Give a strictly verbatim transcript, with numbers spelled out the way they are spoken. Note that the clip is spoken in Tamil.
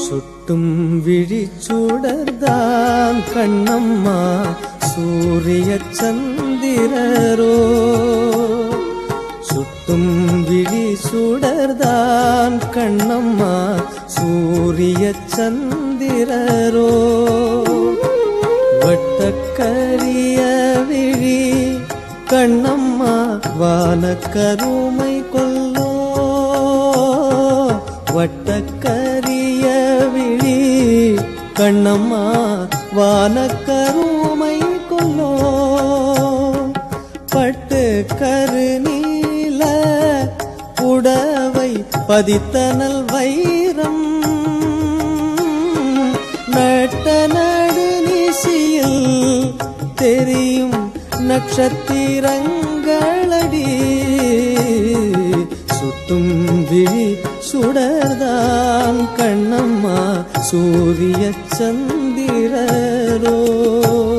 சுட்டும் விழிச்சுடர்தான் கண்ணம்மா சூரிய சந்திரரோ சுட்டும் விழி சுடர்தான் கண்ணம்மா சூரிய சந்திரரோ வட்டக்கரிய விழி கண்ணம்மா வானக்கருமை கொல்லோ வட்டக்கரிய விழி கண்ணம்மா வானக்கருமை கொல்லோ பட்டு கருநீல புடவை பதித்தனல் வைரம் நட்ட நடுநிசியில் தெரியும் நட்சத்திரங்களடி சுட்டும் விழி சுடர்தான் கண்ணம்மா சூரிய சந்திரரோ